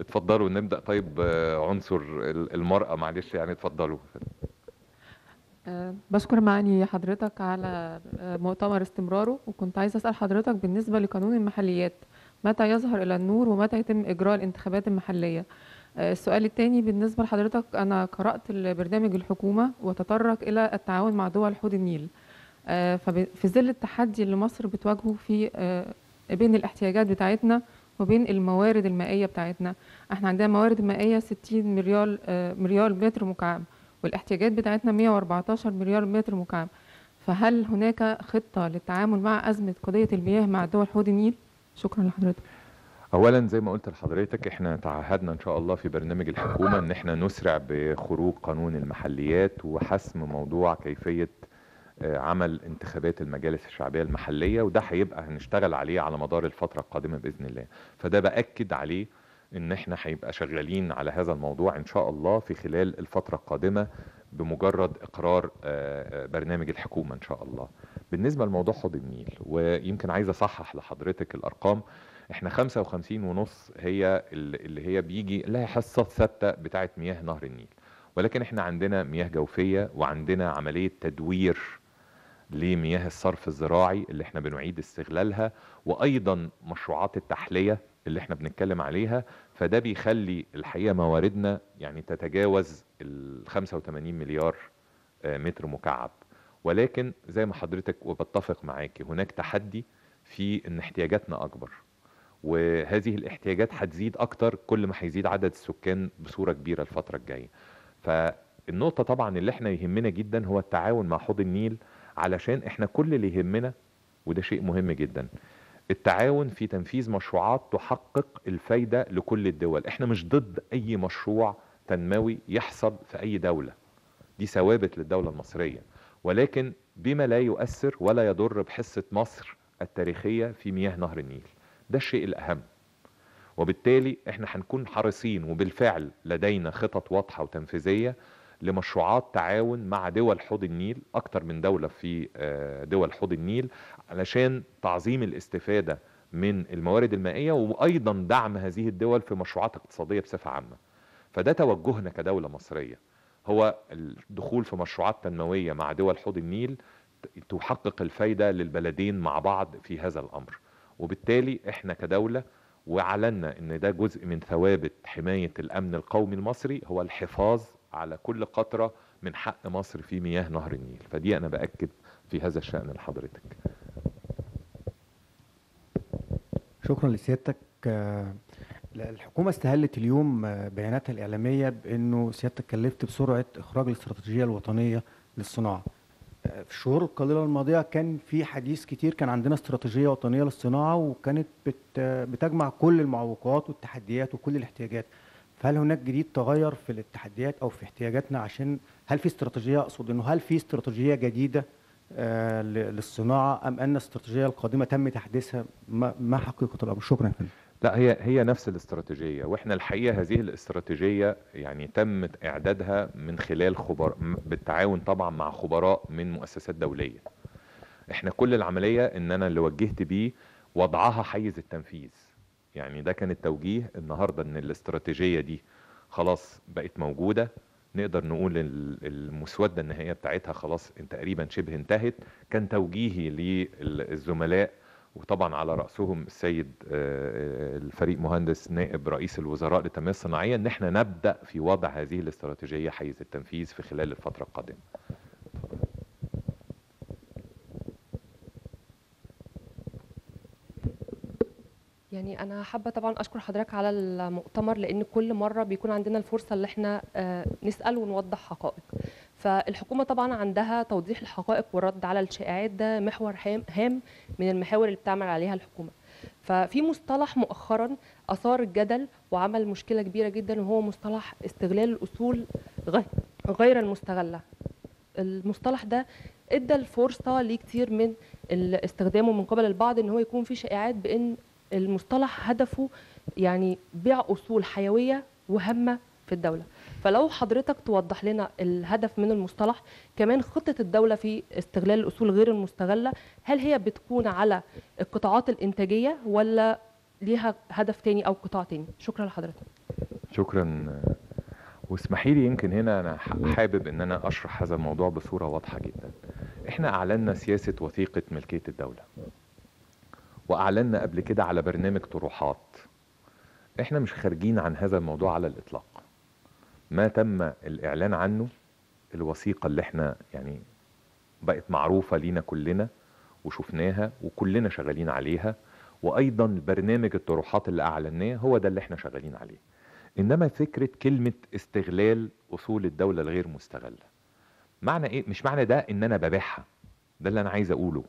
اتفضلوا نبدأ. طيب عنصر المرأة، معلش يعني اتفضلوا. بشكر معالي حضرتك على مؤتمر استمراره، وكنت عايزة أسأل حضرتك بالنسبة لقانون المحليات، متى يظهر إلى النور ومتى يتم إجراء الانتخابات المحلية؟ السؤال الثاني بالنسبة لحضرتك، أنا قرأت برنامج الحكومة وتطرق إلى التعاون مع دول حوض النيل، ففي ظل التحدي اللي مصر بتواجهه في بين الاحتياجات بتاعتنا وبين الموارد المائية بتاعتنا. احنا عندنا موارد مائية 60 مليار متر مكعب، والاحتياجات بتاعتنا 114 مليار متر مكعب. فهل هناك خطة للتعامل مع أزمة قضية المياه مع دول حوض النيل؟ شكرا لحضرتك. اولا زي ما قلت لحضرتك، احنا تعهدنا ان شاء الله في برنامج الحكومة ان احنا نسرع بخروج قانون المحليات وحسم موضوع كيفية عمل انتخابات المجالس الشعبية المحلية، وده هيبقى هنشتغل عليه على مدار الفترة القادمة بإذن الله. فده بأكد عليه ان احنا هيبقى شغالين على هذا الموضوع ان شاء الله في خلال الفترة القادمة بمجرد اقرار برنامج الحكومة ان شاء الله. بالنسبة لموضوع حوض النيل، ويمكن عايز اصحح لحضرتك الارقام، احنا 55.5 هي اللي هي بيجي لها حصة ثابتة بتاعت مياه نهر النيل، ولكن احنا عندنا مياه جوفية وعندنا عملية تدوير لمياه الصرف الزراعي اللي احنا بنعيد استغلالها، وايضا مشروعات التحلية اللي احنا بنتكلم عليها. فده بيخلي الحقيقة مواردنا يعني تتجاوز ال 85 مليار متر مكعب. ولكن زي ما حضرتك وبتفق معاكي، هناك تحدي في ان احتياجاتنا اكبر، وهذه الاحتياجات هتزيد اكتر كل ما هيزيد عدد السكان بصورة كبيرة الفترة الجاية. فالنقطة طبعا اللي احنا يهمنا جدا هو التعاون مع حوض النيل، علشان احنا كل اللي يهمنا، وده شيء مهم جدا، التعاون في تنفيذ مشروعات تحقق الفايدة لكل الدول. احنا مش ضد اي مشروع تنموي يحصل في اي دولة، دي ثوابت للدولة المصرية، ولكن بما لا يؤثر ولا يضر بحصة مصر التاريخية في مياه نهر النيل. ده الشيء الأهم. وبالتالي احنا هنكون حريصين، وبالفعل لدينا خطط واضحة وتنفيذية لمشروعات تعاون مع دول حوض النيل، اكتر من دولة في دول حوض النيل، علشان تعظيم الاستفادة من الموارد المائية، وايضا دعم هذه الدول في مشروعات اقتصادية بصفة عامة. فده توجهنا كدولة مصرية، هو الدخول في مشروعات تنموية مع دول حوض النيل تحقق الفايدة للبلدين مع بعض في هذا الامر. وبالتالي احنا كدولة واعلنا ان ده جزء من ثوابت حماية الامن القومي المصري، هو الحفاظ على كل قطرة من حق مصر في مياه نهر النيل. فدي انا باكد في هذا الشأن لحضرتك. شكرا لسيادتك. الحكومة استهلت اليوم بياناتها الإعلامية بأنه سيادتك كلفت بسرعة إخراج الاستراتيجية الوطنية للصناعة. في الشهور القليلة الماضية كان في حديث كتير، كان عندنا استراتيجية وطنية للصناعة وكانت بتجمع كل المعوقات والتحديات وكل الاحتياجات. فهل هناك جديد تغير في التحديات أو في احتياجاتنا؟ عشان هل في استراتيجية، أقصد أنه هل في استراتيجية جديدة للصناعة، أم أن الاستراتيجية القادمة تم تحديثها؟ ما حقيقة الأمر؟ شكرا فندم. لا، هي نفس الاستراتيجية، واحنا الحقيقة هذه الاستراتيجية يعني تم اعدادها من خلال بالتعاون طبعا مع خبراء من مؤسسات دولية. احنا كل العملية ان انا اللي وجهت بيه وضعها حيز التنفيذ. يعني ده كان التوجيه النهاردة، ان الاستراتيجية دي خلاص بقت موجودة، نقدر نقول المسودة النهائية بتاعتها خلاص تقريبا شبه انتهت. كان توجيهي للزملاء، وطبعا على رأسهم السيد الفريق مهندس نائب رئيس الوزراء للتنمية الصناعية، ان احنا نبدأ في وضع هذه الاستراتيجية حيز التنفيذ في خلال الفترة القادمة. يعني أنا حابة طبعا أشكر حضرتك على المؤتمر، لأن كل مرة بيكون عندنا الفرصة اللي احنا نسأل ونوضح حقائق. فالحكومة طبعا عندها توضيح الحقائق والرد على الشائعات، ده محور هام من المحاور اللي بتعمل عليها الحكومة. ففي مصطلح مؤخرا أثار الجدل وعمل مشكلة كبيرة جدا، وهو مصطلح استغلال الأصول غير المستغلة. المصطلح ده ادى الفرصة لكتير من استخدامه من قبل البعض ان هو يكون في شائعات بان المصطلح هدفه يعني بيع أصول حيوية وهامة في الدولة. فلو حضرتك توضح لنا الهدف من المصطلح، كمان خطة الدولة في استغلال الأصول غير المستغلة، هل هي بتكون على القطاعات الإنتاجية ولا ليها هدف تاني أو قطاع تاني؟ شكرا لحضرتك. شكرا. واسمحي لي يمكن هنا انا حابب ان انا اشرح هذا الموضوع بصورة واضحة جدا. احنا اعلنا سياسة وثيقة ملكية الدولة، واعلنا قبل كده على برنامج طروحات. احنا مش خارجين عن هذا الموضوع على الاطلاق. ما تم الاعلان عنه الوثيقة اللي احنا يعني بقت معروفة لينا كلنا وشفناها وكلنا شغالين عليها، وايضا برنامج الطروحات اللي اعلناه هو ده اللي احنا شغالين عليه. انما فكرة كلمة استغلال اصول الدولة الغير مستغلة، معنى ايه؟ مش معنى ده ان انا ببيعها، ده اللي انا عايز اقوله.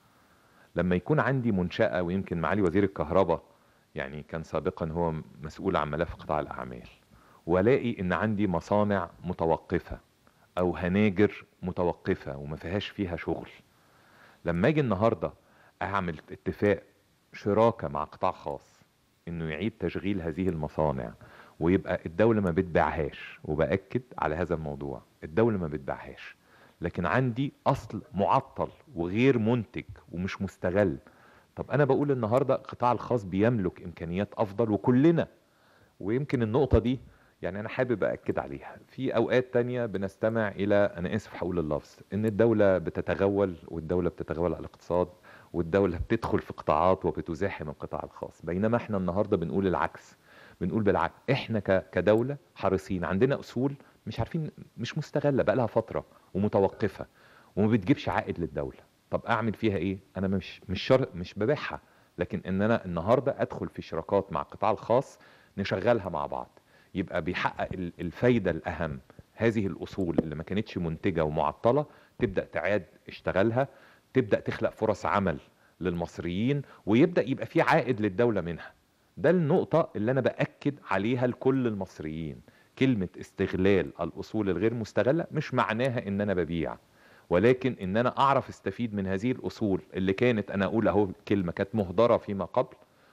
لما يكون عندي منشأة، ويمكن معالي وزير الكهرباء يعني كان سابقا هو مسؤول عن ملف قطاع الاعمال، والاقي ان عندي مصانع متوقفة او هناجر متوقفة وما فيهاش فيها شغل، لما اجي النهاردة اعمل اتفاق شراكة مع قطاع خاص انه يعيد تشغيل هذه المصانع، ويبقى الدولة ما بتبيعهاش، وبأكد على هذا الموضوع، الدولة ما بتبيعهاش، لكن عندي اصل معطل وغير منتج ومش مستغل. طب انا بقول النهاردة القطاع الخاص بيملك امكانيات افضل وكلنا، ويمكن النقطة دي يعني انا حابب اكد عليها. في اوقات تانية بنستمع الى، انا اسف هقول اللفظ، ان الدولة بتتغول، والدولة بتتغول على الاقتصاد، والدولة بتدخل في قطاعات وبتزاحم القطاع الخاص، بينما احنا النهاردة بنقول العكس. بنقول بالعكس، احنا كدولة حريصين، عندنا اصول مش عارفين، مش مستغلة بقى لها فترة ومتوقفة وما بتجيبش عائد للدولة. طب اعمل فيها ايه؟ انا مش ببيعها، لكن ان انا النهاردة ادخل في شراكات مع القطاع الخاص نشغلها مع بعض، يبقى بيحقق الفايدة الأهم. هذه الأصول اللي ما كانتش منتجة ومعطلة تبدأ تعاد اشتغلها، تبدأ تخلق فرص عمل للمصريين، ويبدأ يبقى في عائد للدولة منها. ده النقطة اللي أنا بأكد عليها لكل المصريين. كلمة استغلال الأصول الغير مستغلة مش معناها إن أنا ببيع، ولكن إن أنا أعرف استفيد من هذه الأصول اللي كانت، أنا أقول أهو كلمة، كانت مهدرة فيما قبل،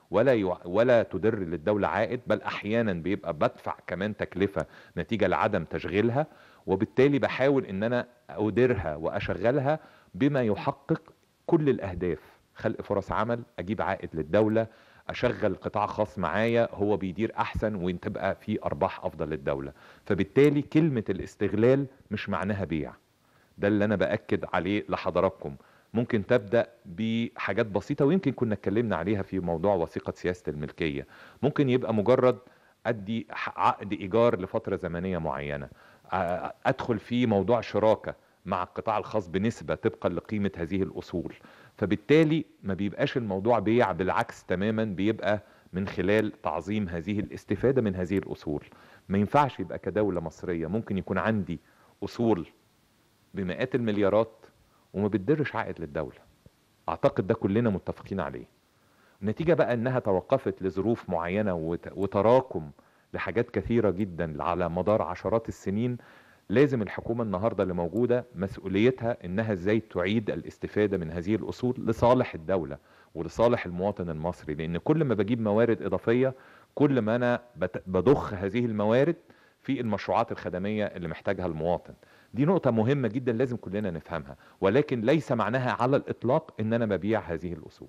ولا تدر للدولة عائد، بل احيانا بيبقى بدفع كمان تكلفة نتيجة لعدم تشغيلها، وبالتالي بحاول ان انا اديرها واشغلها بما يحقق كل الاهداف: خلق فرص عمل، اجيب عائد للدولة، اشغل قطاع خاص معايا هو بيدير احسن وتبقى في ارباح افضل للدولة. فبالتالي كلمة الاستغلال مش معناها بيع. ده اللي انا باكد عليه لحضراتكم. ممكن تبدأ بحاجات بسيطة، ويمكن كنا اتكلمنا عليها في موضوع وثيقة سياسة الملكية. ممكن يبقى مجرد ادي عقد ايجار لفترة زمنية معينة، ادخل في موضوع شراكة مع القطاع الخاص بنسبة طبقا لقيمة هذه الاصول. فبالتالي ما بيبقاش الموضوع بيع، بالعكس تماما، بيبقى من خلال تعظيم هذه الاستفادة من هذه الاصول. ما ينفعش يبقى كدولة مصرية ممكن يكون عندي اصول بمئات المليارات وما بتدرش عائد للدولة. اعتقد ده كلنا متفقين عليه. النتيجة بقى انها توقفت لظروف معينة وتراكم لحاجات كثيرة جدا على مدار عشرات السنين. لازم الحكومة النهاردة اللي موجودة مسؤوليتها انها ازاي تعيد الاستفادة من هذه الاصول لصالح الدولة ولصالح المواطن المصري، لان كل ما بجيب موارد اضافية كل ما انا بضخ هذه الموارد في المشروعات الخدمية اللي محتاجها المواطن. دي نقطة مهمة جدا لازم كلنا نفهمها، ولكن ليس معناها على الإطلاق إن أنا ببيع هذه الأصول.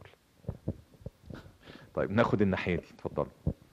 طيب ناخد الناحية دي، اتفضل.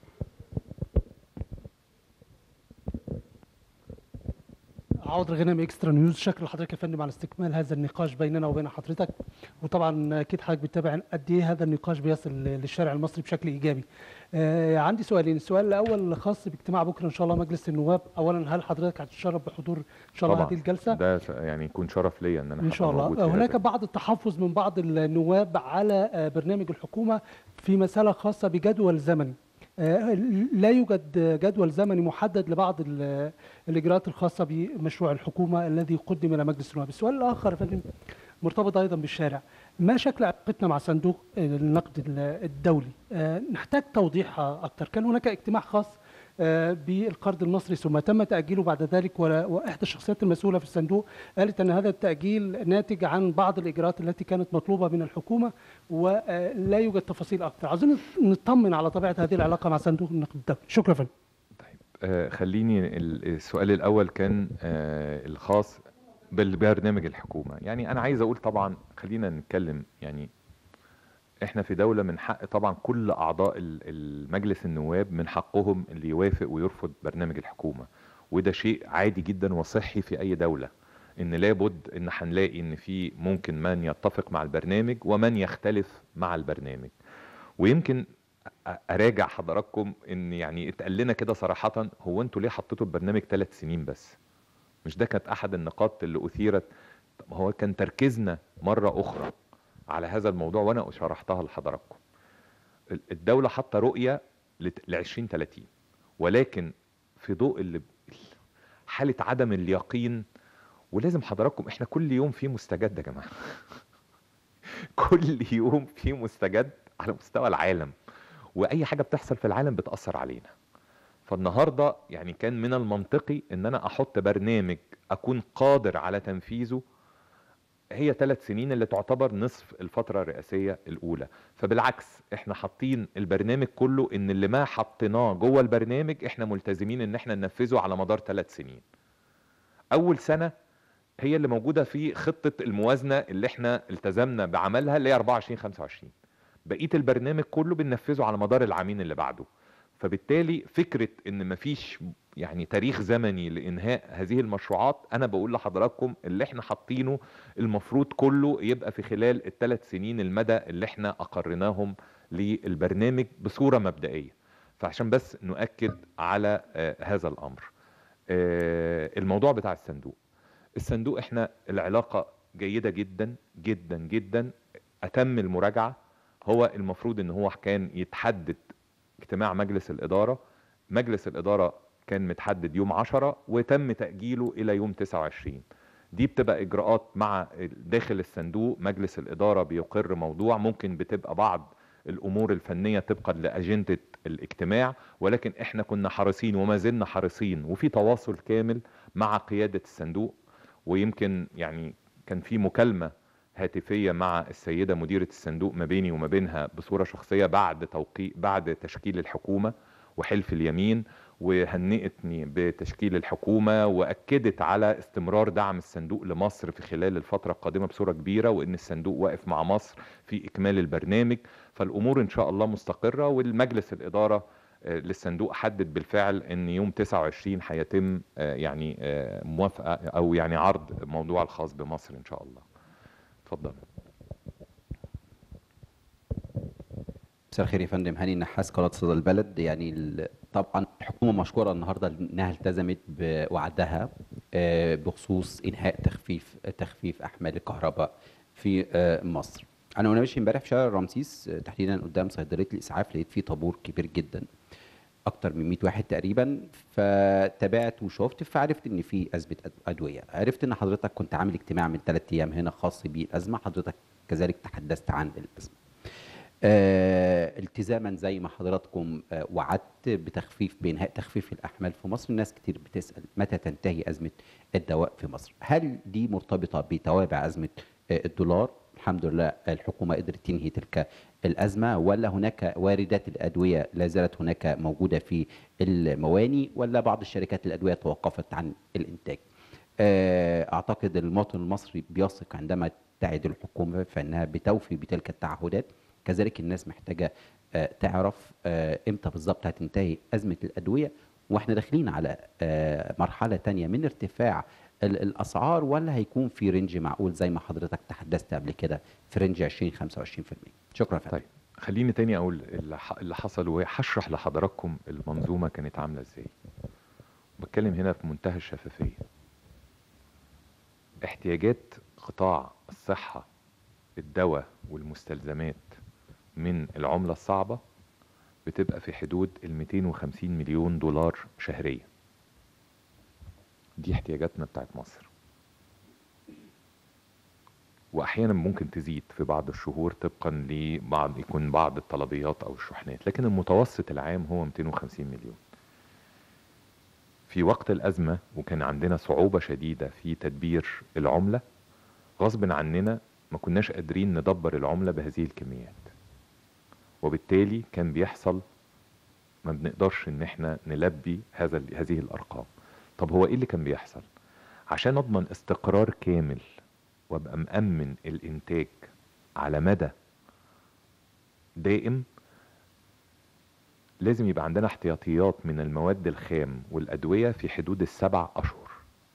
عوض غنام اكسترا نيوز. شكرا لحضرتك يا فندم على استكمال هذا النقاش بيننا وبين حضرتك، وطبعا اكيد حضرتك بتتابع قد ايه هذا النقاش بيصل للشارع المصري بشكل ايجابي. عندي سؤالين. السؤال الاول خاص باجتماع بكره ان شاء الله مجلس النواب. اولا، هل حضرتك هتتشرف بحضور ان شاء الله هذه الجلسه؟ ده يعني يكون شرف ليا ان انا ان شاء الله. هناك بعض التحفظ من بعض النواب على برنامج الحكومه في مساله خاصه بجدول زمني. لا يوجد جدول زمني محدد لبعض الإجراءات الخاصة بمشروع الحكومة الذي قدم إلى مجلس النواب. السؤال الآخر يا فندم مرتبط أيضا بالشارع. ما شكل علاقتنا مع صندوق النقد الدولي؟ نحتاج توضيح أكثر. كان هناك اجتماع خاص بالقرض المصري ثم تم تأجيله بعد ذلك، وإحدى الشخصيات المسؤولة في الصندوق قالت أن هذا التأجيل ناتج عن بعض الإجراءات التي كانت مطلوبة من الحكومة ولا يوجد تفاصيل أكثر. عاوزين نطمن على طبيعة هذه العلاقة مع صندوق النقد الدولي. شكرا فندم. طيب خليني السؤال الأول كان الخاص بالبرنامج الحكومة. يعني أنا عايز أقول طبعا خلينا نتكلم، يعني احنا في دولة من حق طبعا كل اعضاء المجلس النواب من حقهم اللي يوافق ويرفض برنامج الحكومة، وده شيء عادي جدا وصحي في اي دولة، ان لابد ان هنلاقي ان في ممكن من يتفق مع البرنامج ومن يختلف مع البرنامج. ويمكن اراجع حضراتكم ان يعني اتقال لنا كده صراحة، هو انتوا ليه حطيتوا البرنامج 3 سنين بس؟ مش ده كانت احد النقاط اللي اثيرت؟ هو كان تركيزنا مرة اخرى على هذا الموضوع وانا شرحتها لحضراتكم. الدولة حاطة رؤية ل 2030، ولكن في ضوء حالة عدم اليقين. ولازم حضراتكم، احنا كل يوم في مستجد يا جماعة كل يوم في مستجد على مستوى العالم، واي حاجة بتحصل في العالم بتأثر علينا. فالنهاردة يعني كان من المنطقي ان انا احط برنامج اكون قادر على تنفيذه. هي 3 سنين اللي تعتبر نصف الفترة الرئاسية الاولى، فبالعكس احنا حاطين البرنامج كله، ان اللي ما حطيناه جوه البرنامج احنا ملتزمين ان احنا ننفذه على مدار 3 سنين. اول سنة هي اللي موجودة في خطة الموازنة اللي احنا التزمنا بعملها، اللي هي 24-25. بقية البرنامج كله بننفذه على مدار العامين اللي بعده. فبالتالي فكرة ان مفيش يعني تاريخ زمني لانهاء هذه المشروعات، انا بقول لحضراتكم اللي احنا حاطينه المفروض كله يبقى في خلال ال3 سنين المدى اللي احنا اقرناهم للبرنامج بصورة مبدئية. فعشان بس نؤكد على هذا الامر. الموضوع بتاع الصندوق احنا العلاقة جيدة جدا جدا جدا. اتم المراجعة. هو المفروض ان هو كان يتحدد اجتماع مجلس الإدارة. مجلس الإدارة كان متحدد يوم 10 وتم تأجيله إلى يوم 29. دي بتبقى إجراءات مع داخل الصندوق. مجلس الإدارة بيقر موضوع، ممكن بتبقى بعض الأمور الفنية طبقا لأجندة الاجتماع، ولكن احنا كنا حريصين وما زلنا حريصين وفي تواصل كامل مع قيادة الصندوق. ويمكن يعني كان في مكالمة هاتفية مع السيدة مديرة الصندوق ما بيني وما بينها بصورة شخصية بعد تشكيل الحكومة وحلف اليمين، وهنئتني بتشكيل الحكومة، وأكدت على استمرار دعم الصندوق لمصر في خلال الفترة القادمة بصورة كبيرة، وإن الصندوق واقف مع مصر في إكمال البرنامج. فالأمور إن شاء الله مستقرة. والمجلس الإدارة للصندوق حدد بالفعل ان يوم 29 هيتم يعني موافقة او يعني عرض الموضوع الخاص بمصر ان شاء الله. اتفضل. مساء الخير يا فندم، هاني النحاس، قناة صدى البلد. يعني طبعا الحكومة مشكورة النهارده انها التزمت بوعدها بخصوص انهاء تخفيف احمال الكهرباء في مصر. انا وانا ماشي امبارح في شارع رمسيس تحديدا قدام صيدلية الاسعاف، لقيت فيه طابور كبير جدا، اكتر من 100 واحد تقريبا. فتابعت وشفت، فعرفت ان في ازمه ادويه. عرفت ان حضرتك كنت عامل اجتماع من 3 ايام هنا خاص بالازمه، حضرتك كذلك تحدثت عن الازمه. التزاما زي ما حضراتكم وعدت بانهاء تخفيف الاحمال في مصر. الناس كتير بتسال متى تنتهي ازمه الدواء في مصر؟ هل دي مرتبطه بتوابع ازمه الدولار؟ الحمد لله الحكومه قدرت تنهي تلك الازمه، ولا هناك واردات الادويه لا زالت هناك موجوده في المواني، ولا بعض الشركات الادويه توقفت عن الانتاج؟ اعتقد المواطن المصري بيثق عندما تعد الحكومه فانها بتوفي بتلك التعهدات. كذلك الناس محتاجه تعرف امتى بالظبط هتنتهي ازمه الادويه، واحنا داخلين على مرحله تانية من ارتفاع الاسعار، ولا هيكون في رينج معقول زي ما حضرتك تحدثت قبل كده في رينج 20-25%؟ شكرا فندم. طيب خليني تاني اقول اللي حصل، وهشرح لحضراتكم المنظومه كانت عامله ازاي. بتكلم هنا في منتهى الشفافيه. احتياجات قطاع الصحه، الدواء والمستلزمات من العمله الصعبه بتبقى في حدود ال 250 مليون دولار شهريا. دي احتياجاتنا بتاعت مصر، واحيانا ممكن تزيد في بعض الشهور طبقا يكون بعض الطلبيات او الشحنات، لكن المتوسط العام هو 250 مليون. في وقت الازمه وكان عندنا صعوبه شديده في تدبير العمله، غصب عننا ما كناش قادرين ندبر العمله بهذه الكميات، وبالتالي كان بيحصل ما بنقدرش ان احنا نلبي هذه الارقام. طب هو ايه اللي كان بيحصل؟ عشان اضمن استقرار كامل وابقى مأمن الانتاج على مدى دائم لازم يبقى عندنا احتياطيات من المواد الخام والأدوية في حدود ال7 أشهر.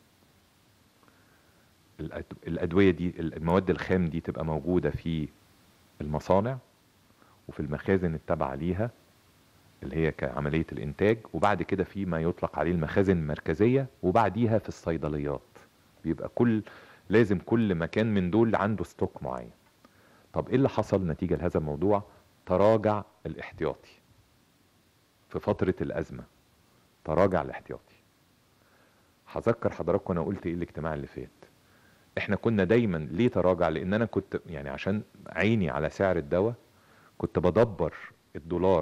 الأدوية دي، المواد الخام دي تبقى موجودة في المصانع وفي المخازن التابعة ليها اللي هي كعملية الإنتاج، وبعد كده في ما يطلق عليه المخازن المركزية، وبعديها في الصيدليات. بيبقى لازم كل مكان من دول عنده ستوك معين. طب ايه اللي حصل نتيجة لهذا الموضوع؟ تراجع الاحتياطي في فترة الأزمة، تراجع الاحتياطي. هذكر حضراتكم انا قلت ايه الاجتماع اللي فات. احنا كنا دايما ليه تراجع؟ لان انا كنت يعني عشان عيني على سعر الدواء كنت بدبر الدولار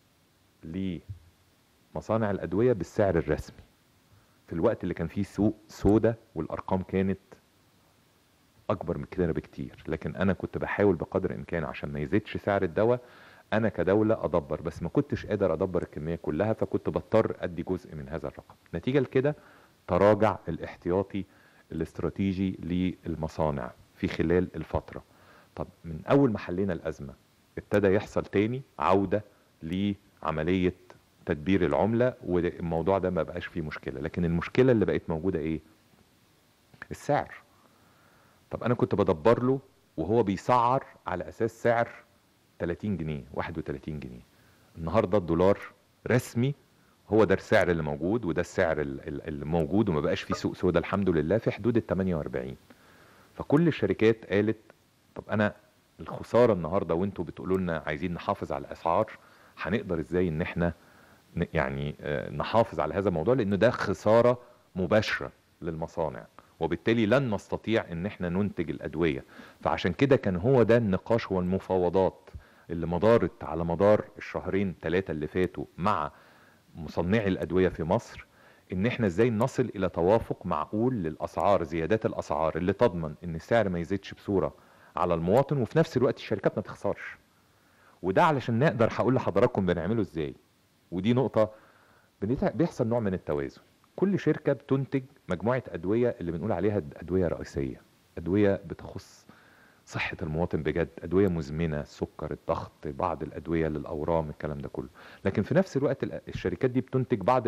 لمصانع الأدوية بالسعر الرسمي في الوقت اللي كان فيه سوق سودا والأرقام كانت أكبر من كده بكتير. لكن أنا كنت بحاول بقدر الإمكان عشان ما يزيدش سعر الدواء أنا كدولة أدبر، بس ما كنتش قادر أدبر الكمية كلها، فكنت بضطر أدي جزء من هذا الرقم. نتيجة لكده تراجع الاحتياطي الاستراتيجي للمصانع في خلال الفترة. طب من أول ما حلينا الأزمة ابتدى يحصل تاني عودة لعملية تدبير العملة، والموضوع ده ما بقاش فيه مشكلة. لكن المشكلة اللي بقت موجودة ايه؟ السعر. طب انا كنت بدبر له وهو بيسعر على اساس سعر 30 جنيه 31 جنيه. النهاردة الدولار رسمي هو ده السعر اللي موجود، وده السعر اللي موجود، وما بقاش فيه سوق سودا الحمد لله، في حدود ال 48. فكل الشركات قالت طب انا الخسارة النهاردة وانتوا بتقولوا لنا عايزين نحافظ على الاسعار، هنقدر ازاي ان احنا يعني نحافظ على هذا الموضوع؟ لان ده خسارة مباشرة للمصانع، وبالتالي لن نستطيع ان احنا ننتج الادوية. فعشان كده كان هو ده النقاش والمفاوضات اللي مدارت على مدار الشهرين 3 اللي فاتوا مع مصنعي الادوية في مصر، ان احنا ازاي نصل الى توافق معقول للاسعار، زيادات الاسعار اللي تضمن ان السعر ما يزيدش بصورة على المواطن، وفي نفس الوقت الشركات ما تخسرش. وده علشان نقدر هقول لحضراتكم بنعمله ازاي. ودي نقطة بيحصل نوع من التوازن. كل شركة بتنتج مجموعة أدوية اللي بنقول عليها أدوية رئيسية، أدوية بتخص صحة المواطن بجد، أدوية مزمنة، السكر، الضغط، بعض الأدوية للأورام، الكلام ده كله. لكن في نفس الوقت الشركات دي بتنتج بعض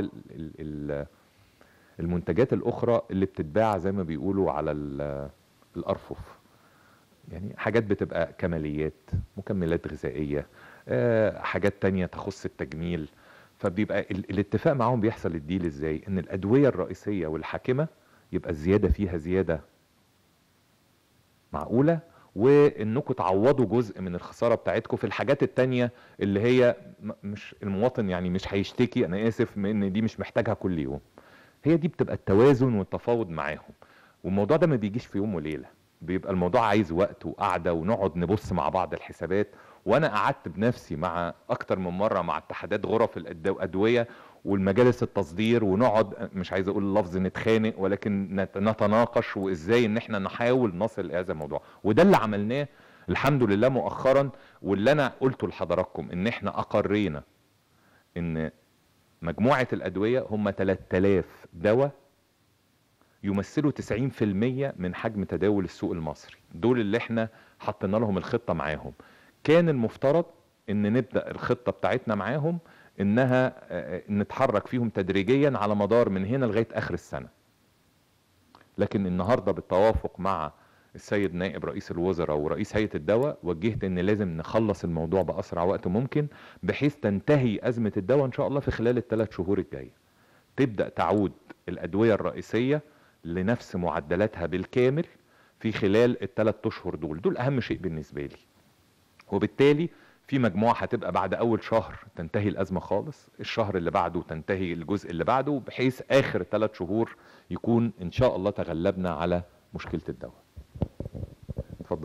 المنتجات الأخرى اللي بتتباع زي ما بيقولوا على الأرفف. يعني حاجات بتبقى كماليات، مكملات غذائية، حاجات تانية تخص التجميل. فبيبقى الاتفاق معاهم بيحصل الديل ازاي؟ ان الادوية الرئيسية والحاكمة يبقى الزيادة فيها زيادة معقولة، وانكم تعوضوا جزء من الخسارة بتاعتكم في الحاجات التانية اللي هي مش المواطن يعني مش هيشتكي، انا اسف، من ان دي مش محتاجها كل يوم. هي دي بتبقى التوازن والتفاوض معاهم. والموضوع ده ما بيجيش في يوم وليلة، بيبقى الموضوع عايز وقت وقعدة ونقعد نبص مع بعض الحسابات. وانا قعدت بنفسي مع اكتر من مرة مع اتحادات غرف الادوية والمجالس التصدير، ونقعد مش عايز اقول اللفظ نتخانق، ولكن نتناقش وازاي ان احنا نحاول نصل لهذا الموضوع. وده اللي عملناه الحمد لله مؤخرا، واللي انا قلته لحضراتكم ان احنا اقرينا ان مجموعة الادوية هم 3000 دواء يمثلوا 90% من حجم تداول السوق المصري. دول اللي احنا حطينا لهم الخطة معاهم. كان المفترض ان نبدأ الخطة بتاعتنا معاهم انها نتحرك فيهم تدريجيا على مدار من هنا لغاية اخر السنة. لكن النهاردة بالتوافق مع السيد نائب رئيس الوزراء ورئيس هيئة الدواء وجهت ان لازم نخلص الموضوع باسرع وقت ممكن، بحيث تنتهي ازمة الدواء ان شاء الله في خلال ال3 شهور الجاية. تبدأ تعود الادوية الرئيسية لنفس معدلاتها بالكامل في خلال ال3 اشهر دول اهم شيء بالنسبة لي. وبالتالي في مجموعة هتبقى بعد اول شهر تنتهي الازمة خالص، الشهر اللي بعده تنتهي الجزء اللي بعده، بحيث اخر 3 شهور يكون ان شاء الله تغلبنا على مشكلة الدواء. اتفضل.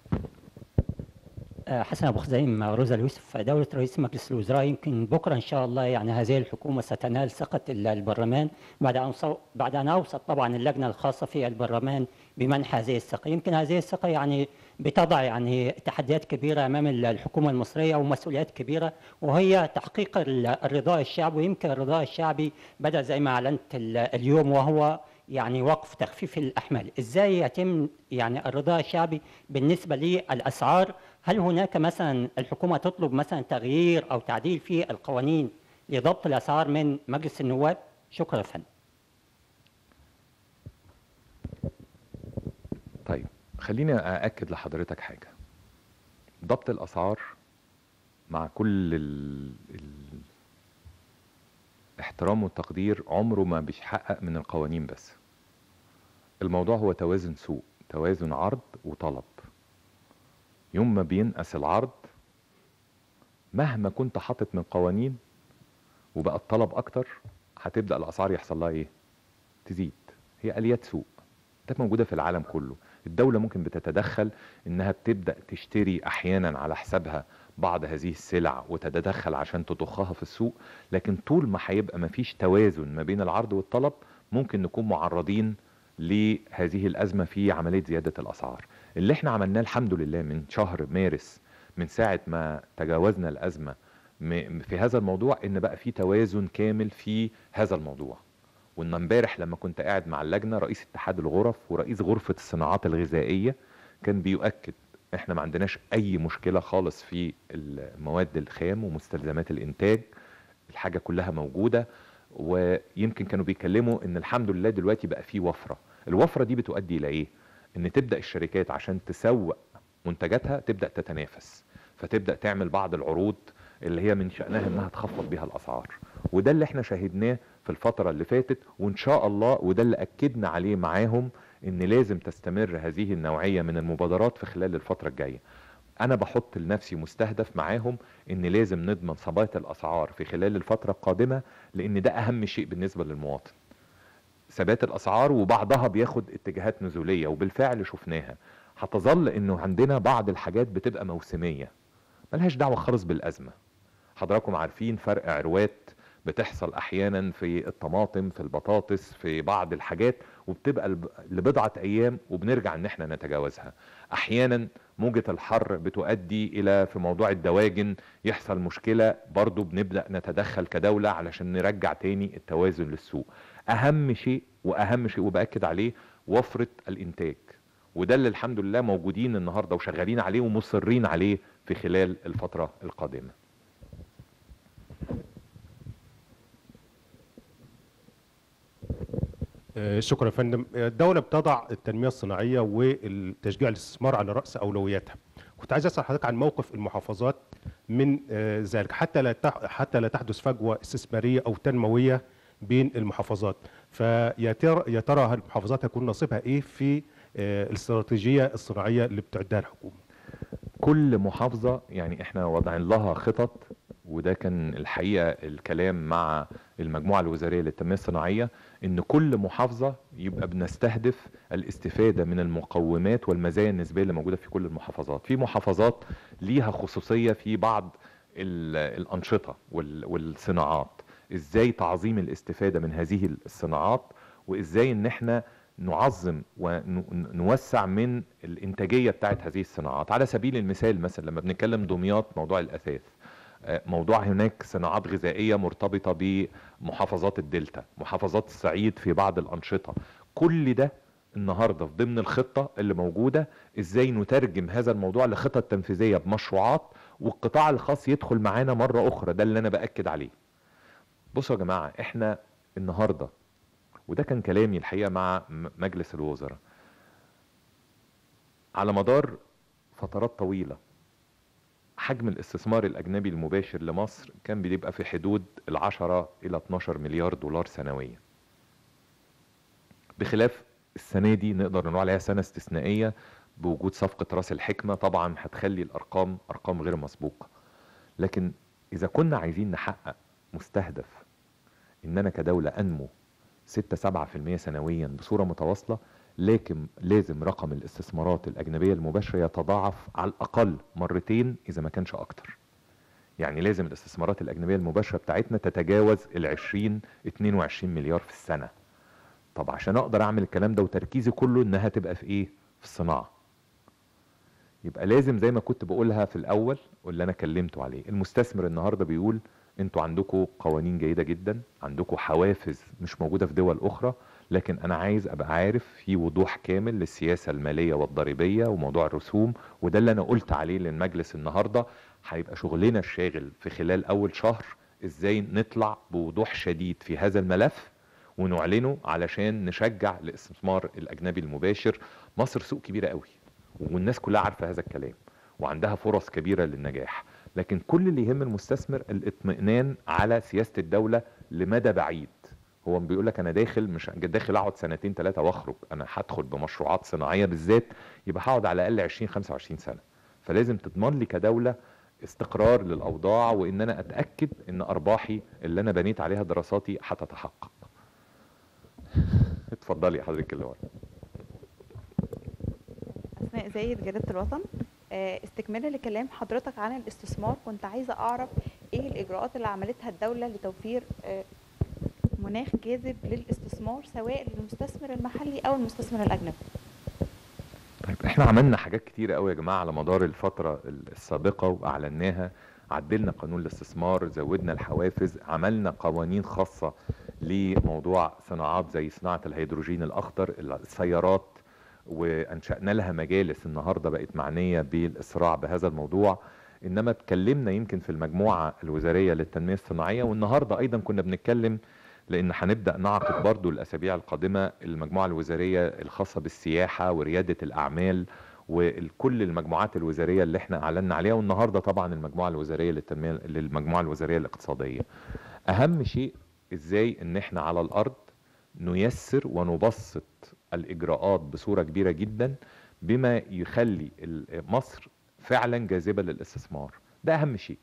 حسن أبو خزايم، روزا اليوسف. دولة رئيس مجلس الوزراء يمكن بكرة إن شاء الله يعني هذه الحكومة ستنال ثقة البرلمان بعد أن أوصت طبعا اللجنة الخاصة في البرلمان بمنح هذه الثقة. يمكن هذه الثقة يعني بتضع يعني تحديات كبيرة أمام الحكومة المصرية ومسؤوليات كبيرة، وهي تحقيق الرضاء الشعبي. ويمكن الرضاء الشعبي بدأ زي ما أعلنت اليوم، وهو يعني وقف تخفيف الأحمال. إزاي يتم يعني الرضاء الشعبي بالنسبة للأسعار هل هناك مثلا الحكومة تطلب مثلا تغيير أو تعديل في القوانين لضبط الأسعار من مجلس النواب؟ شكرا يا فندم. طيب خليني أأكد لحضرتك حاجة. ضبط الأسعار مع كل الاحترام والتقدير عمره ما بيحقق من القوانين بس. الموضوع هو توازن سوق، توازن عرض وطلب. يوم ما بينقص العرض مهما كنت حاطط من قوانين وبقى الطلب اكتر، هتبدأ الاسعار يحصل لها ايه؟ تزيد. هي آليات سوق، ده موجودة في العالم كله. الدولة ممكن بتتدخل انها بتبدأ تشتري احيانا على حسابها بعض هذه السلع وتتدخل عشان تضخها في السوق، لكن طول ما هيبقى مفيش توازن ما بين العرض والطلب ممكن نكون معرضين لهذه الأزمة في عملية زيادة الأسعار. اللي احنا عملناه الحمد لله من شهر مارس، من ساعة ما تجاوزنا الأزمة في هذا الموضوع، ان بقى في توازن كامل في هذا الموضوع. وان امبارح لما كنت قاعد مع اللجنة، رئيس اتحاد الغرف ورئيس غرفة الصناعات الغذائية كان بيؤكد احنا ما عندناش اي مشكلة خالص في المواد الخام ومستلزمات الانتاج، الحاجة كلها موجودة. ويمكن كانوا بيتكلموا ان الحمد لله دلوقتي بقى في وفرة. الوفرة دي بتؤدي الى ايه؟ ان تبدأ الشركات عشان تسوق منتجاتها تبدأ تتنافس، فتبدأ تعمل بعض العروض اللي هي من شأنها انها تخفض بها الاسعار. وده اللي احنا شاهدناه في الفترة اللي فاتت، وان شاء الله وده اللي اكدنا عليه معاهم ان لازم تستمر هذه النوعية من المبادرات في خلال الفترة الجاية. انا بحط لنفسي مستهدف معاهم ان لازم نضمن ثبات الاسعار في خلال الفترة القادمة، لان ده اهم شيء بالنسبة للمواطن. ثبات الاسعار وبعضها بياخد اتجاهات نزولية وبالفعل شفناها. هتظل انه عندنا بعض الحاجات بتبقى موسمية ملهاش دعوة خالص بالازمة. حضراتكم عارفين فرق عروات بتحصل احيانا في الطماطم، في البطاطس، في بعض الحاجات، وبتبقى لبضعة ايام وبنرجع ان احنا نتجاوزها. احيانا موجة الحر بتؤدي الى في موضوع الدواجن يحصل مشكلة، برضو بنبدأ نتدخل كدولة علشان نرجع تاني التوازن للسوق. اهم شيء وبأكد عليه وفرة الانتاج، وده اللي الحمد لله موجودين النهاردة وشغالين عليه ومصرين عليه في خلال الفترة القادمة. شكرا يا فندم. الدولة بتضع التنمية الصناعية والتشجيع الاستثمار على رأس أولوياتها. كنت عايز أسأل حضرتك عن موقف المحافظات من ذلك حتى لا تحدث فجوة استثمارية أو تنموية بين المحافظات. فيا ترى هل المحافظات هيكون نصيبها إيه في الاستراتيجية الصناعية اللي بتعدها الحكومة؟ كل محافظة يعني احنا وضعين لها خطط، وده كان الحقيقة الكلام مع المجموعة الوزارية للتنمية الصناعية، ان كل محافظة يبقى بنستهدف الاستفادة من المقومات والمزايا النسبية اللي موجودة في كل المحافظات. في محافظات ليها خصوصية في بعض الأنشطة والصناعات، ازاي تعظيم الاستفادة من هذه الصناعات، وازاي ان احنا نعظم ونوسع من الانتاجية بتاعت هذه الصناعات. على سبيل المثال مثلا لما بنتكلم دمياط موضوع الأثاث، موضوع هناك صناعات غذائية مرتبطة بمحافظات الدلتا، محافظات الصعيد في بعض الأنشطة. كل ده النهاردة في ضمن الخطة اللي موجودة، ازاي نترجم هذا الموضوع لخطط تنفيذية بمشروعات، والقطاع الخاص يدخل معانا مرة أخرى. ده اللي أنا بأكد عليه. بصوا يا جماعة، احنا النهاردة، وده كان كلامي الحقيقة مع مجلس الوزراء، على مدار فترات طويلة حجم الاستثمار الأجنبي المباشر لمصر كان بيبقى في حدود 10 إلى 12 مليار دولار سنويا، بخلاف السنة دي نقدر نقول عليها سنة استثنائية بوجود صفقة راس الحكمة. طبعا هتخلي الأرقام أرقام غير مسبوقة، لكن إذا كنا عايزين نحقق مستهدف إن أنا كدولة أنمو 6-7% سنويا بصورة متواصلة، لكن لازم رقم الاستثمارات الأجنبية المباشرة يتضاعف على الأقل مرتين إذا ما كانش أكتر. يعني لازم الاستثمارات الأجنبية المباشرة بتاعتنا تتجاوز 20-22 مليار في السنة. طب عشان أقدر أعمل الكلام ده وتركيزي كله إنها تبقى في إيه؟ في الصناعة. يبقى لازم زي ما كنت بقولها في الأول واللي أنا كلمته عليه، المستثمر النهاردة بيقول انتوا عندكم قوانين جيدة جدا، عندكم حوافز مش موجودة في دول أخرى، لكن انا عايز ابقى عارف في وضوح كامل للسياسه الماليه والضريبيه وموضوع الرسوم، وده اللي انا قلت عليه للمجلس النهارده. هيبقى شغلنا الشاغل في خلال اول شهر ازاي نطلع بوضوح شديد في هذا الملف ونعلنه علشان نشجع الاستثمار الاجنبي المباشر. مصر سوق كبيره قوي والناس كلها عارفه هذا الكلام وعندها فرص كبيره للنجاح، لكن كل اللي يهم المستثمر الاطمئنان على سياسه الدوله لمدى بعيد. هو بيقول لك انا داخل، مش داخل اقعد سنتين ثلاثه واخرج، انا هدخل بمشروعات صناعيه بالذات يبقى هقعد على الاقل 20 25 سنه. فلازم تضمن لي كدوله استقرار للاوضاع، وان انا اتاكد ان ارباحي اللي انا بنيت عليها دراساتي هتتحقق. اتفضلي حضرتك اللي ورا. أسماء زايد، جريدة الوطن. استكمالا لكلام حضرتك عن الاستثمار، كنت عايزة أعرف إيه الإجراءات اللي عملتها الدولة لتوفير مناخ جاذب للاستثمار سواء للمستثمر المحلي أو المستثمر الأجنبي. طيب احنا عملنا حاجات كتير قوي يا جماعه على مدار الفتره السابقه واعلناها. عدلنا قانون الاستثمار، زودنا الحوافز، عملنا قوانين خاصه لموضوع صناعات زي صناعه الهيدروجين الاخضر، السيارات، وانشأنا لها مجالس النهارده بقت معنيه بالاسراع بهذا الموضوع. انما اتكلمنا يمكن في المجموعه الوزاريه للتنميه الصناعيه، والنهارده ايضا كنا بنتكلم لان هنبدا نعقد برضو الاسابيع القادمه المجموعه الوزاريه الخاصه بالسياحه ورياده الاعمال وكل المجموعات الوزاريه اللي احنا اعلنا عليها، والنهارده طبعا المجموعه الوزاريه للمجموعه الوزاريه الاقتصاديه. اهم شيء ازاي ان احنا على الارض نيسر ونبسط الاجراءات بصوره كبيره جدا بما يخلي مصر فعلا جاذبه للاستثمار. ده اهم شيء.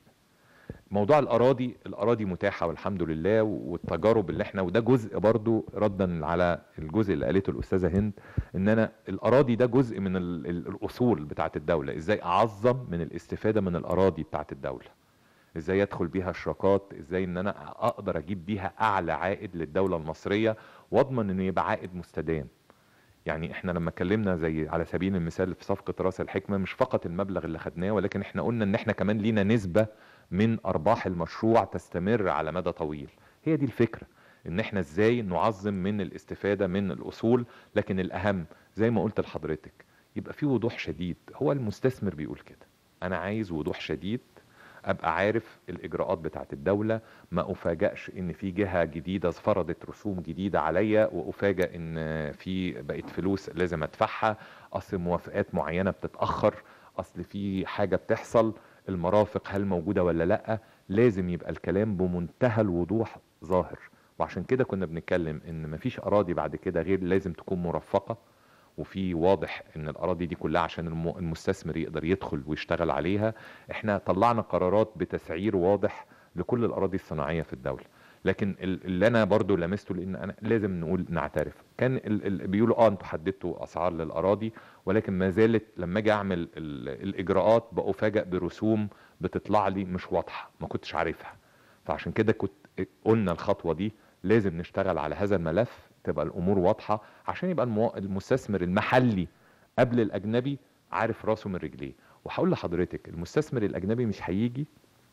موضوع الاراضي متاحه والحمد لله، والتجارب اللي احنا، وده جزء برضو ردا على الجزء اللي قالته الاستاذه هند، ان انا الاراضي ده جزء من الاصول بتاعه الدوله. ازاي اعظم من الاستفاده من الاراضي بتاعه الدوله، ازاي ادخل بيها شراكات، ازاي ان انا اقدر اجيب بيها اعلى عائد للدوله المصريه واضمن انه يبقى عائد مستدام. يعني احنا لما اتكلمنا زي على سبيل المثال في صفقه راس الحكمه، مش فقط المبلغ اللي خدناه، ولكن احنا قلنا ان احنا كمان لينا نسبه من ارباح المشروع تستمر على مدى طويل. هي دي الفكره، ان احنا ازاي نعظم من الاستفاده من الاصول. لكن الاهم زي ما قلت لحضرتك يبقى في وضوح شديد. هو المستثمر بيقول كده، انا عايز وضوح شديد، ابقى عارف الاجراءات بتاعت الدوله، ما افاجئش ان في جهه جديده فرضت رسوم جديده عليا وافاجئ ان في بقت فلوس لازم ادفعها، اصل موافقات معينه بتتاخر، اصل في حاجه بتحصل، المرافق هل موجوده ولا لا. لازم يبقى الكلام بمنتهى الوضوح ظاهر. وعشان كده كنا بنتكلم ان مفيش اراضي بعد كده غير لازم تكون مرفقه، وفي واضح ان الاراضي دي كلها عشان المستثمر يقدر يدخل ويشتغل عليها. احنا طلعنا قرارات بتسعير واضح لكل الاراضي الصناعيه في الدوله. لكن اللي انا برضو لمسته، لان انا لازم نقول نعترف، كان بيقولوا انتوا حددتوا اسعار للاراضي، ولكن ما زالت لما اجي اعمل الاجراءات بافاجئ برسوم بتطلع لي مش واضحه، ما كنتش عارفها. فعشان كده قلنا الخطوه دي لازم نشتغل على هذا الملف، تبقى الامور واضحه عشان يبقى المستثمر المحلي قبل الاجنبي عارف راسه من رجليه. وهقول لحضرتك المستثمر الاجنبي مش هيجي،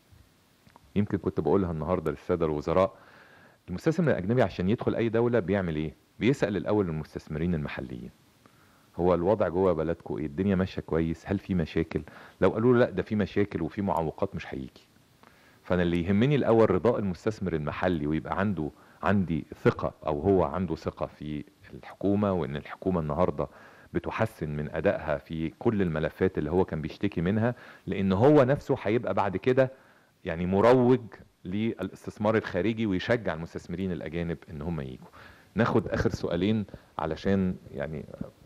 يمكن كنت بقولها النهارده للساده الوزراء، المستثمر الاجنبي عشان يدخل اي دوله بيعمل ايه؟ بيسال الاول المستثمرين المحليين، هو الوضع جوه بلدكم ايه؟ الدنيا ماشيه كويس؟ هل في مشاكل؟ لو قالوا له لا ده في مشاكل وفي معوقات مش هيجي. فانا اللي يهمني الاول رضاء المستثمر المحلي، ويبقى عندي ثقة، او هو عنده ثقة في الحكومة، وان الحكومة النهاردة بتحسن من ادائها في كل الملفات اللي هو كان بيشتكي منها، لان هو نفسه هيبقى بعد كده يعني مروج للاستثمار الخارجي ويشجع المستثمرين الاجانب ان هم ييجوا. ناخد اخر سؤالين علشان يعني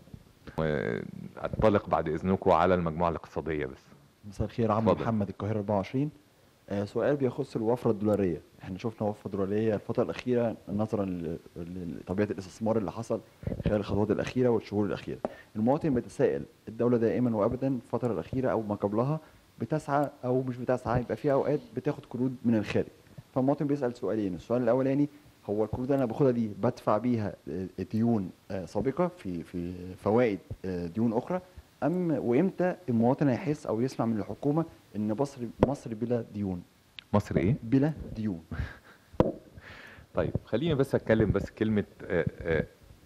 انطلق بعد اذنكم على المجموعة الاقتصادية بس. مساء الخير، عمرو محمد، القاهرة 24. سؤال بيخص الوفرة الدولارية. احنا شفنا وفرة دولارية الفترة الأخيرة نظرا لطبيعة الاستثمار اللي حصل خلال الخطوات الأخيرة والشهور الأخيرة. المواطن بيتساءل، الدولة دائما وأبدا الفترة الأخيرة أو ما قبلها بتسعى أو مش بتسعى، يبقى في أوقات بتاخد قروض من الخارج. فالمواطن بيسأل سؤالين، السؤال الأولاني هو القروض اللي أنا باخدها دي بدفع بيها ديون سابقة في فوائد ديون أخرى، وامتى المواطن هيحس او يسمع من الحكومه ان مصر بلا ديون؟ مصر ايه؟ بلا ديون. طيب خليني بس اتكلم بس كلمه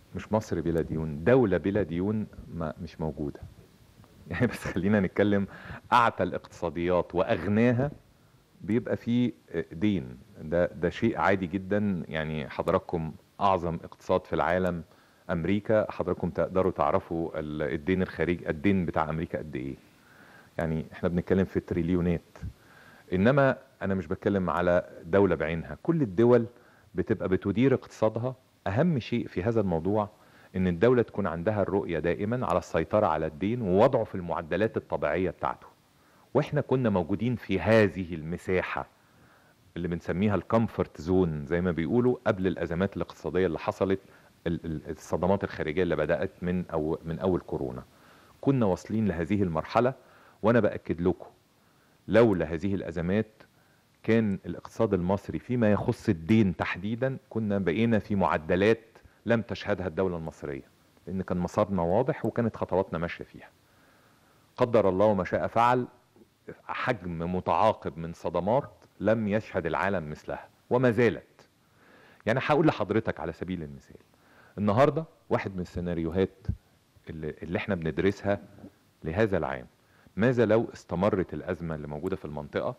مش مصر بلا ديون، دولة بلا ديون مش موجودة. يعني بس خلينا نتكلم، أعتى الاقتصاديات وأغناها بيبقى فيه دين. ده شيء عادي جدا. يعني حضراتكم أعظم اقتصاد في العالم أمريكا، حضراتكم تقدروا تعرفوا الدين الخارجي، الدين بتاع أمريكا قد إيه. يعني احنا بنتكلم في تريليونات. إنما أنا مش بتكلم على دولة بعينها، كل الدول بتبقى بتدير اقتصادها. أهم شيء في هذا الموضوع ان الدولة تكون عندها الرؤية دائما على السيطرة على الدين ووضعه في المعدلات الطبيعية بتاعته. واحنا كنا موجودين في هذه المساحة اللي بنسميها الكومفورت زون زي ما بيقولوا قبل الازمات الاقتصادية اللي حصلت، الصدمات الخارجية اللي بدأت من اول كورونا. كنا واصلين لهذه المرحلة، وانا بأكد لكم لولا هذه الازمات كان الاقتصاد المصري فيما يخص الدين تحديدا كنا بقينا في معدلات لم تشهدها الدولة المصرية، لأن كان مسارنا واضح وكانت خطواتنا ماشية فيها. قدر الله وما شاء فعل، حجم متعاقب من صدمات لم يشهد العالم مثلها وما زالت. يعني هقول لحضرتك على سبيل المثال، النهاردة واحد من السيناريوهات اللي احنا بندرسها لهذا العام، ماذا لو استمرت الأزمة اللي موجودة في المنطقة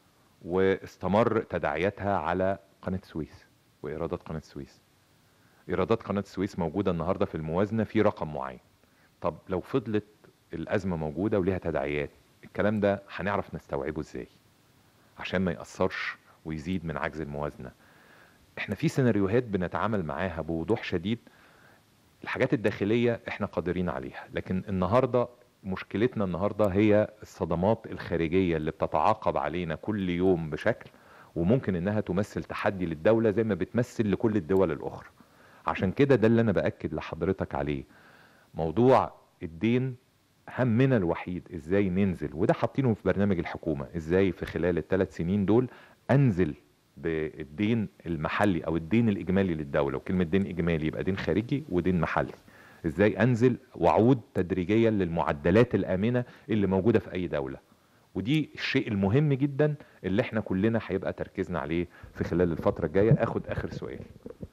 واستمر تداعياتها على قناة السويس وإيرادات قناة السويس. إيرادات قناة السويس موجودة النهاردة في الموازنة في رقم معين. طب لو فضلت الأزمة موجودة وليها تداعيات، الكلام ده هنعرف نستوعبه ازاي عشان ما يأثرش ويزيد من عجز الموازنة؟ احنا في سيناريوهات بنتعامل معاها بوضوح شديد. الحاجات الداخلية احنا قادرين عليها، لكن النهاردة مشكلتنا النهاردة هي الصدمات الخارجية اللي بتتعاقب علينا كل يوم بشكل، وممكن انها تمثل تحدي للدولة زي ما بتمثل لكل الدول الأخرى. عشان كده ده اللي انا بأكد لحضرتك عليه، موضوع الدين همنا الوحيد ازاي ننزل، وده حاطينه في برنامج الحكومة، ازاي في خلال ال3 سنين دول انزل بالدين المحلي او الدين الاجمالي للدولة. وكلمة دين اجمالي يبقى دين خارجي ودين محلي. ازاي انزل واعود تدريجيا للمعدلات الامنة اللي موجودة في اي دولة. ودي الشيء المهم جدا اللي احنا كلنا هيبقى تركيزنا عليه في خلال الفترة الجاية. اخد اخر سؤال.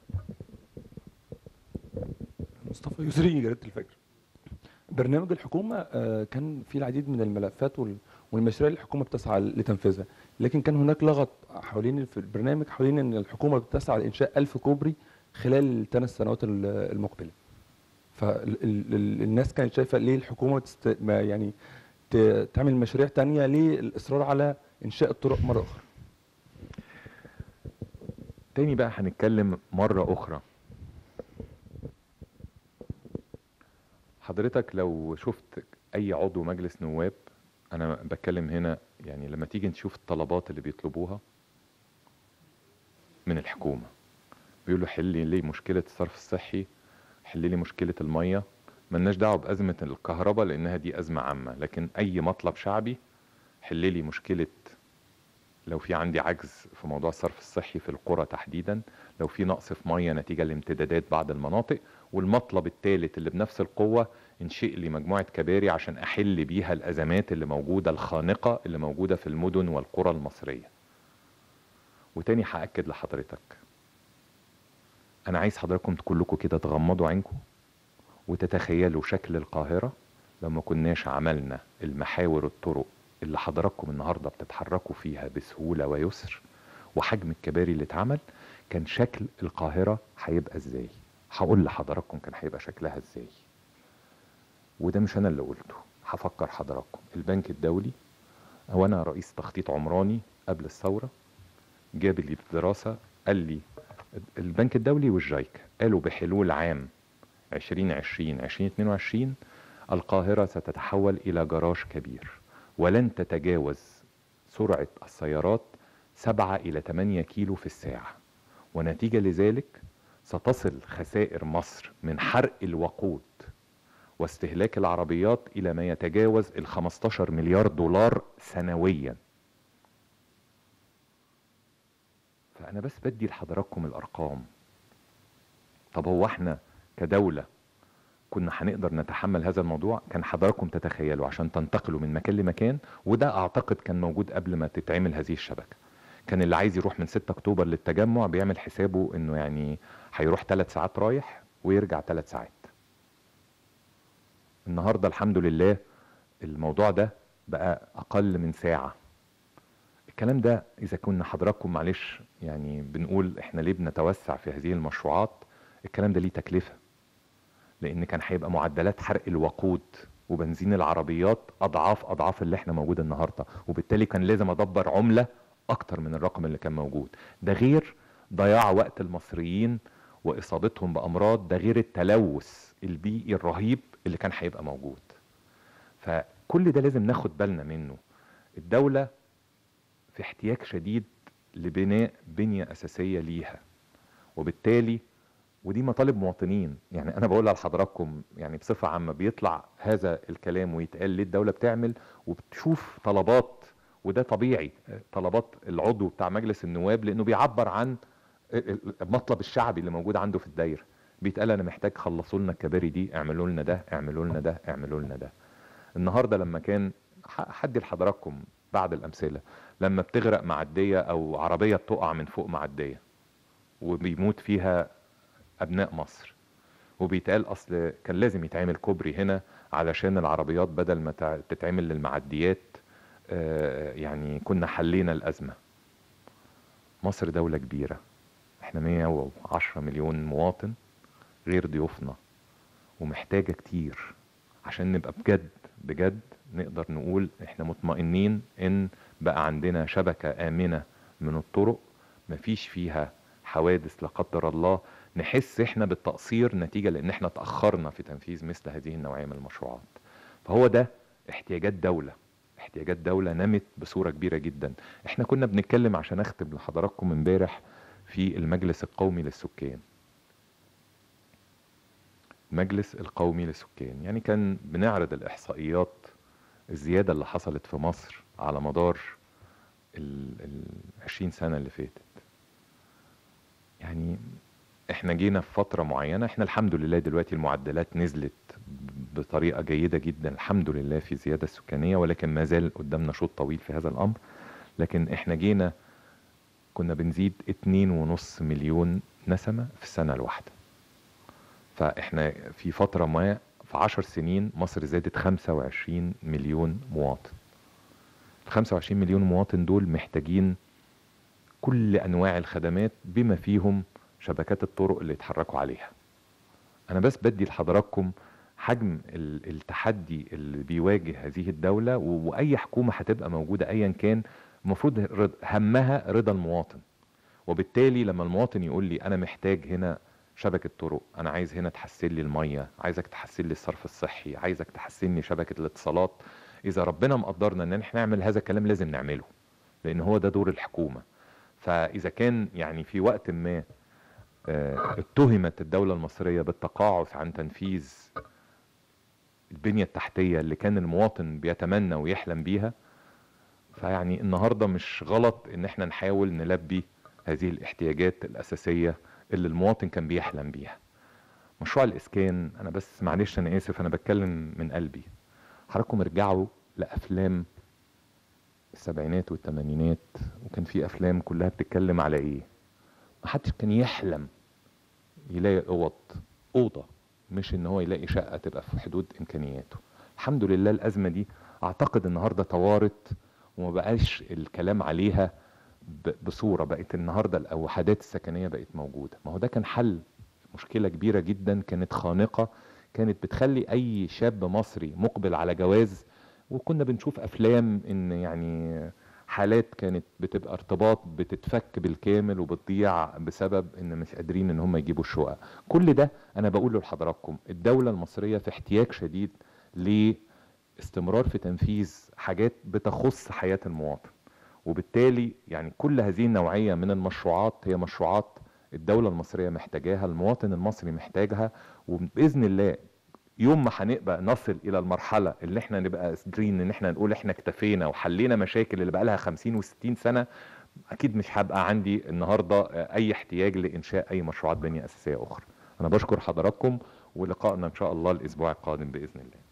مصطفى يسري، جريدة الفجر. برنامج الحكومة كان فيه العديد من الملفات والمشاريع اللي الحكومة بتسعى لتنفيذها، لكن كان هناك لغط حوالين في البرنامج حوالين ان الحكومة بتسعى لإنشاء 1000 كوبري خلال ال3 سنوات المقبلة. فالناس كانت شايفة ليه الحكومة يعني تعمل مشاريع تانية، ليه الإصرار على إنشاء الطرق مرة أخرى؟ تاني بقى هنتكلم مرة أخرى. حضرتك لو شفت اي عضو مجلس نواب، انا بتكلم هنا يعني لما تيجي نشوف الطلبات اللي بيطلبوها من الحكومة، بيقولوا حل لي مشكلة الصرف الصحي، حل لي مشكلة المية، ملناش دعوة بأزمة الكهرباء لأنها دي أزمة عامة، لكن أي مطلب شعبي حل لي مشكلة. لو في عندي عجز في موضوع الصرف الصحي في القرى تحديدا، لو في نقص في مية نتيجة لامتدادات بعض المناطق، والمطلب الثالث اللي بنفس القوة، انشئ لي مجموعة كباري عشان احل بيها الازمات اللي موجودة الخانقة اللي موجودة في المدن والقرى المصرية. وتاني هأكد لحضرتك، انا عايز حضراتكم كلكم كده تغمضوا عينكم وتتخيلوا شكل القاهرة لما كناش عملنا المحاور الطرق اللي حضراتكم النهاردة بتتحركوا فيها بسهولة ويسر، وحجم الكباري اللي اتعمل، كان شكل القاهرة هيبقى ازاي؟ هقول لحضراتكم كان هيبقى شكلها ازاي. وده مش انا اللي قلته، هفكر حضراتكم. البنك الدولي، هو انا رئيس تخطيط عمراني قبل الثورة، جاب لي دراسة قال لي البنك الدولي والجايكا قالوا بحلول عام 2020-2022 القاهرة ستتحول الى جراج كبير، ولن تتجاوز سرعة السيارات 7 إلى 8 كيلو في الساعة، ونتيجة لذلك ستصل خسائر مصر من حرق الوقود واستهلاك العربيات إلى ما يتجاوز ال15 مليار دولار سنويا. فأنا بس بدي لحضراتكم الأرقام. طب هو احنا كدولة كنا هنقدر نتحمل هذا الموضوع؟ كان حضراتكم تتخيلوا عشان تنتقلوا من مكان لمكان، وده أعتقد كان موجود قبل ما تتعمل هذه الشبكة. كان اللي عايز يروح من 6 أكتوبر للتجمع بيعمل حسابه انه يعني هيروح 3 ساعات رايح ويرجع 3 ساعات. النهارده الحمد لله الموضوع ده بقى اقل من ساعة. الكلام ده اذا كنا حضراتكم معلش يعني بنقول احنا ليه بنتوسع في هذه المشروعات، الكلام ده ليه تكلفة، لان كان هيبقى معدلات حرق الوقود وبنزين العربيات اضعاف اللي احنا موجود النهارده، وبالتالي كان لازم ادبر عملة اكتر من الرقم اللي كان موجود. ده غير ضياع وقت المصريين واصابتهم بامراض، ده غير التلوث البيئي الرهيب اللي كان هيبقى موجود. فكل ده لازم ناخد بالنا منه. الدولة في احتياج شديد لبناء بنية اساسية ليها، وبالتالي ودي مطالب مواطنين. يعني انا بقولها لحضراتكم يعني بصفة عامة، بيطلع هذا الكلام ويتقال ليه الدولة بتعمل، وبتشوف طلبات، وده طبيعي، طلبات العضو بتاع مجلس النواب لانه بيعبر عن المطلب الشعبي اللي موجود عنده في الدايرة. بيتقال انا محتاج خلصوا لنا الكباري دي، اعملوا لنا ده، اعملوا لنا ده، اعملوا لنا ده. النهارده لما كان حدي لحضراتكم بعض الامثله، لما بتغرق معديه او عربيه بتقع من فوق معديه وبيموت فيها ابناء مصر، وبيتقال اصل كان لازم يتعمل كوبري هنا علشان العربيات بدل ما تتعمل للمعديات يعني كنا حلينا الازمه. مصر دوله كبيره، احنا 110 مليون مواطن غير ضيوفنا، ومحتاجه كتير عشان نبقى بجد نقدر نقول احنا مطمئنين ان بقى عندنا شبكة آمنة من الطرق مفيش فيها حوادث لا قدر الله نحس احنا بالتقصير نتيجة لان احنا تأخرنا في تنفيذ مثل هذه النوعية من المشروعات. فهو ده احتياجات دولة نمت بصورة كبيرة جدا. احنا كنا بنتكلم عشان اختم لحضراتكم امبارح في المجلس القومي للسكان. المجلس القومي للسكان يعني كان بنعرض الإحصائيات الزيادة اللي حصلت في مصر على مدار 20 سنة اللي فاتت. يعني احنا جينا في فترة معينة، احنا الحمد لله دلوقتي المعدلات نزلت بطريقة جيدة جدا الحمد لله في الزيادة السكانية، ولكن ما زال قدامنا شوط طويل في هذا الأمر. لكن احنا جينا كنا بنزيد 2.5 مليون نسمة في السنة الواحدة. فاحنا في فترة ما في 10 سنين مصر زادت 25 مليون مواطن. ال 25 مليون مواطن دول محتاجين كل انواع الخدمات بما فيهم شبكات الطرق اللي يتحركوا عليها. انا بس بدي لحضراتكم حجم التحدي اللي بيواجه هذه الدولة، واي حكومة هتبقى موجودة ايا كان المفروض همها رضا المواطن. وبالتالي لما المواطن يقول لي انا محتاج هنا شبكة طرق، انا عايز هنا تحسن لي المية، عايزك تحسن لي الصرف الصحي، عايزك تحسن لي شبكة الاتصالات، اذا ربنا مقدرنا ان احنا نعمل هذا الكلام لازم نعمله، لان هو ده دور الحكومة. فاذا كان يعني في وقت ما اتهمت الدولة المصرية بالتقاعس عن تنفيذ البنية التحتية اللي كان المواطن بيتمنى ويحلم بيها، فيعني النهاردة مش غلط ان احنا نحاول نلبي هذه الاحتياجات الاساسية اللي المواطن كان بيحلم بيها. مشروع الاسكان، انا بس معلش انا اسف انا بتكلم من قلبي، حضراتكم ارجعوا لافلام السبعينات والثمانينات، وكان في افلام كلها بتتكلم على ايه؟ محدش كان يحلم يلاقي اوضه، مش ان هو يلاقي شقه تبقى في حدود امكانياته. الحمد لله الازمه دي اعتقد النهارده طوارت وما بقاش الكلام عليها بصوره، بقت النهارده الوحدات السكنيه بقت موجوده. ما هو ده كان حل مشكله كبيره جدا كانت خانقه، كانت بتخلي اي شاب مصري مقبل على جواز، وكنا بنشوف افلام ان يعني حالات كانت بتبقى ارتباط بتتفك بالكامل وبتضيع بسبب ان مش قادرين ان هم يجيبوا الشقق. كل ده انا بقوله لحضراتكم الدولة المصرية في احتياج شديد لاستمرار في تنفيذ حاجات بتخص حياة المواطن، وبالتالي يعني كل هذه النوعية من المشروعات هي مشروعات الدولة المصرية محتاجاها، المواطن المصري محتاجها، وبإذن الله يوم ما هنبقى نصل الى المرحله اللي احنا نبقى قادرين ان احنا نقول احنا اكتفينا وحلينا مشاكل اللي بقى لها 50 و60 سنه، اكيد مش هبقى عندي النهارده اي احتياج لانشاء اي مشروعات بنيه اساسيه اخرى. انا بشكر حضراتكم ولقائنا ان شاء الله الاسبوع القادم باذن الله.